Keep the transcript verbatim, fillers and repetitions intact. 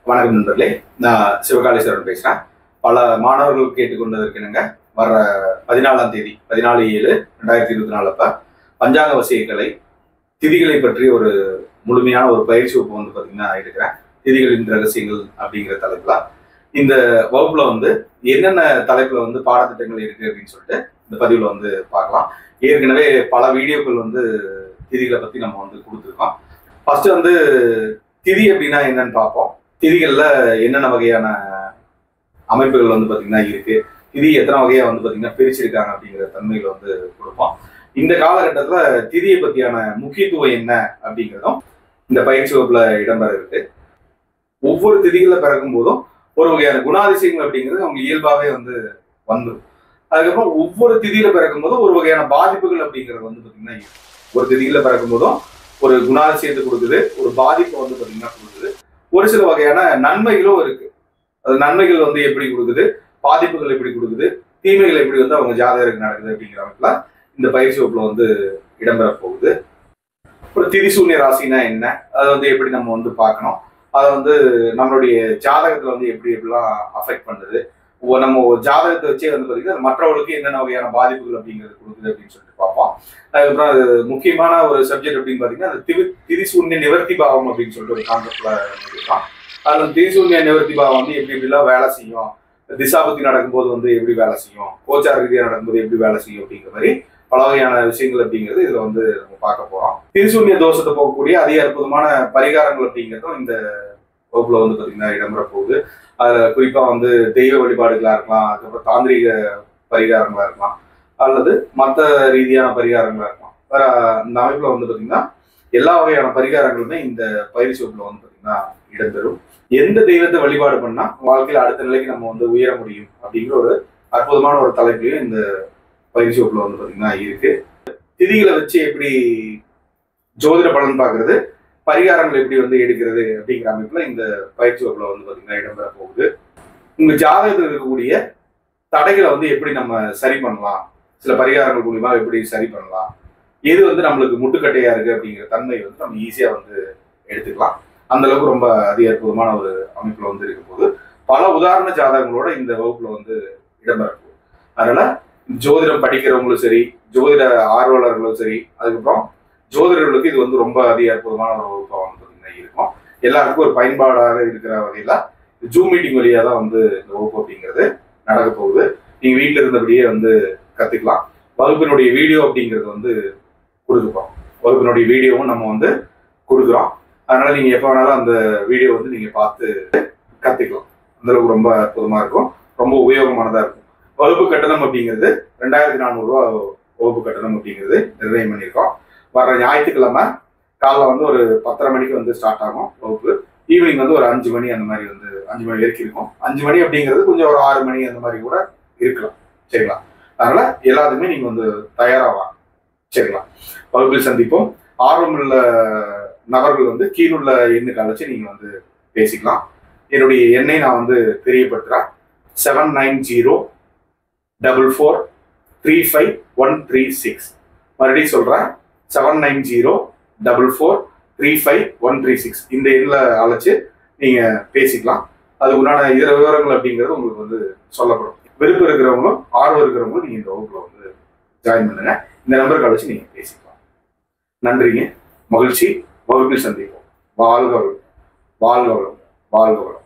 வணக்கம் நண்பர்களே, நான் சிவகாளீஸ்வரன் பேசுறேன். பல மாணவர்கள் கேட்டுக்கொண்டதற்கு என்னங்க வர பதினாலாம் தேதி பதினாலு ஏழு ரெண்டாயிரத்தி இருபத்தி நாலு அப்ப பஞ்சாங்க வசியக்கலை திதிகளை பற்றி ஒரு முழுமையான ஒரு பயிற்சி வகுப்பு வந்து பார்த்தீங்கன்னா எடுக்கிறேன். திதிகளின் ரகசியங்கள் அப்படிங்கிற தலைப்புல இந்த வகுப்புல வந்து என்னென்ன தலைப்புல வந்து பாடத்திட்டங்கள் இருக்கு அப்படின்னு சொல்லிட்டு இந்த பதிவுல வந்து பார்க்கலாம். ஏற்கனவே பல வீடியோக்கள் வந்து திதிகளை பத்தி நம்ம வந்து கொடுத்துருக்கோம். ஃபர்ஸ்ட் வந்து திதி அப்படின்னா என்னன்னு பார்ப்போம். திதிகள்ல என்னென்ன வகையான அமைப்புகள் வந்து பார்த்தீங்கன்னா இருக்கு, திதி எத்தனை வகையா வந்து பார்த்தீங்கன்னா பிரிச்சிருக்காங்க அப்படிங்கிற தன்மைகளை வந்து கொடுப்போம். இந்த காலகட்டத்தில் திதியை பற்றியான முக்கியத்துவம் என்ன அப்படிங்கிறதும் இந்த பயிற்சி வகுப்புல இடம்பெற இருக்கு. ஒவ்வொரு திதிகளை பிறக்கும் போதும் ஒரு வகையான குணாதிசயங்கள் அப்படிங்கிறது அவங்க இயல்பாகவே வந்து வந்துடும். அதுக்கப்புறம் ஒவ்வொரு திதியில பிறக்கும் போதும் ஒரு வகையான பாதிப்புகள் அப்படிங்கிறது வந்து பார்த்தீங்கன்னா ஒரு திதியில பிறக்கும் போதும் ஒரு குணாதிசயத்தை கொடுக்குது, ஒரு பாதிப்பை வந்து பார்த்தீங்கன்னா கொடுக்குது. ஒரு சில வகையான நன்மைகளும் இருக்கு. அது நன்மைகள் வந்து எப்படி கொடுக்குது, பாதிப்புகள் எப்படி கொடுக்குது, தீமைகள் எப்படி வந்து அவங்க ஜாதகருக்கு நடக்குது அப்படிங்கிற அமைப்புல இந்த பயிற்சி வகுப்புல வந்து இடம்பெற போகுது. ஒரு திதிசூன்ய ராசினா என்ன, அதை வந்து எப்படி நம்ம வந்து பார்க்கணும், அதை வந்து நம்மளுடைய ஜாதகத்துல வந்து எப்படி எப்படிலாம் அஃபெக்ட் பண்ணுது, நம்ம ஜாதகத்தை வச்சே வந்து பார்த்தீங்கன்னா மற்றவர்களுக்கு என்னென்ன வகையான பாதிப்புகள் அப்படிங்கிறது கொடுக்குது அப்படின்னு சொல்லிட்டு பார்ப்போம். அதுக்கப்புறம் அது முக்கியமான ஒரு சப்ஜெக்ட் அப்படின்னு பார்த்தீங்கன்னா அது திதி திதிசூன்ய நிவர்த்தி பாவம் அப்படின்னு சொல்லிட்டு ஒரு கான்செப்ட்ல இருக்கலாம். அதில் திதிசூன்ய நிவர்த்தி பாவம் வந்து எப்படி எப்படிலாம் வேலை செய்யும், திசாபத்தி நடக்கும்போது வந்து எப்படி வேலை செய்யும், கோச்சார ரீதியாக நடக்கும்போது எப்படி வேலை செய்யும் அப்படிங்கிற மாதிரி பல வகையான விஷயங்கள் அப்படிங்கிறது இதுல வந்து நம்ம பார்க்க போறோம். திதிசூன்ய தோஷத்தை போகக்கூடிய அதிக அற்புதமான பரிகாரங்கள் அப்படிங்கிறதும் இந்த வகுப்புல வந்து பார்த்தீங்கன்னா இடம்பெற போகுது. அதுல குறிப்பா வந்து தெய்வ வழிபாடுகளா இருக்கலாம், அதுக்கப்புறம் தாந்திரிக பரிகாரங்களா இருக்கலாம், அல்லது மற்ற ரீதியான பரிகாரங்களா இருக்கலாம். வேற இந்த அமைப்புல வந்து பார்த்தீங்கன்னா எல்லா வகையான பரிகாரங்களுமே இந்த பயிற்சி வகுப்புல வந்து பார்த்தீங்கன்னா இடம்பெறும். எந்த தெய்வத்தை வழிபாடு பண்ணா வாழ்க்கையில அடுத்த நிலைக்கு நம்ம வந்து உயர முடியும் அப்படிங்கிற ஒரு அற்புதமான ஒரு தலைப்பையும் இந்த பயிற்சி வகுப்புல வந்து பார்த்தீங்கன்னா இருக்கு. திதிகளை வச்சு எப்படி ஜோதிட பலன் பார்க்கறது, பரிகாரங்கள் எப்படி வந்து எடுக்கிறது அப்படிங்கிற அமைப்புல இந்த பயிற்சி வகுப்புல வந்து பார்த்தீங்கன்னா இடம்பெற போகுது. உங்க ஜாதகத்தில் இருக்கக்கூடிய தடைகளை வந்து எப்படி நம்ம சரி பண்ணலாம், சில பரிகாரங்கள் மூலியமா எப்படி சரி பண்ணலாம், எது வந்து நம்மளுக்கு முட்டுக்கட்டையா இருக்கு அப்படிங்கிற தன்மை வந்து நம்ம ஈஸியா வந்து எடுத்துக்கலாம். அந்த அளவுக்கு ரொம்ப அதி அற்புதமான ஒரு அமைப்புல வந்து இருக்கும் போது பல உதாரண ஜாதகங்களோட இந்த வகுப்புல வந்து இடம்பெற போகுது. அதனால ஜோதிடம் படிக்கிறவங்களும் சரி, ஜோதிட ஆர்வலர்களும் சரி, அதுக்கப்புறம் ஜோதிடர்களுக்கு இது வந்து ரொம்ப அதி அற்புதமான ஒரு வகுப்பா வந்து பார்த்தீங்கன்னா இருக்கும். எல்லாருக்கும் ஒரு பயன்பாடாக இருக்கிற வகையில ஜூம் மீட்டிங் வழியா தான் வந்து இந்த வகுப்பு அப்படிங்கிறது நடக்க போகுது. நீங்க வீட்டில் இருந்தபடியே வந்து கத்துக்கலாம். வகுப்பினுடைய வீடியோ அப்படிங்கிறது வந்து கொடுக்குறோம். வகுப்பினுடைய வீடியோவும் நம்ம வந்து கொடுக்குறோம். அதனால நீங்க எப்போ வேணாலும் அந்த வீடியோ வந்து நீங்க பார்த்து கத்துக்கலாம். அந்த அளவுக்கு ரொம்ப அற்புதமா இருக்கும், ரொம்ப உபயோகமானதா இருக்கும். வகுப்பு கட்டணம் அப்படிங்கிறது ரெண்டாயிரத்தி நானூறு ரூபா வகுப்பு கட்டணம் அப்படிங்கிறது நிர்ணயம் பண்ணியிருக்கோம். வர்ற ஞாயிற்றுக்கிழமை காலைல வந்து ஒரு பத்தரை மணிக்கு வந்து ஸ்டார்ட் ஆகும் வகுப்பு. ஈவினிங் வந்து ஒரு அஞ்சு மணி அந்த மாதிரி வந்து அஞ்சு மணி வரைக்கும் இருக்கும். அஞ்சு மணி அப்படிங்கிறது கொஞ்சம் ஒரு ஆறு மணி அந்த மாதிரி கூட இருக்கலாம். சரிங்களா? அதனால எல்லாத்துக்குமே நீங்க வந்து தயாராகலாம். சரிங்களா? வகுப்பில் சந்திப்போம். ஆர்வமுள்ள நபர்கள் வந்து கீழுள்ள எண்ணுக்கு அழைச்சி நீங்க வந்து பேசிக்கலாம். என்னுடைய எண்ணை நான் வந்து தெரியப்படுத்துறேன். Seven nine zero double four three five one three six. மறுபடியும் சொல்றேன், seven nine zero double four three five one three six. இந்த எண்ணில் அழைச்சு நீங்க பேசிக்கலாம். அதுக்கு உண்டான இதர விவரங்கள் அப்படிங்கிறது உங்களுக்கு வந்து சொல்லப்படும். விருப்பம் இருக்கிறவங்களும் ஆர்வம் இருக்கிறவங்களும் நீங்க இந்த வகுப்புல வந்து ஜாயின் பண்ணுங்க. இந்த நம்பருக்கு அழைச்சு நீங்க பேசிக்கலாம். நன்றிங்க, மகிழ்ச்சி. வகுப்பில் சந்திப்போம். வாழ்க வளம், வாழ்க வளம், வாழ்க வளம்.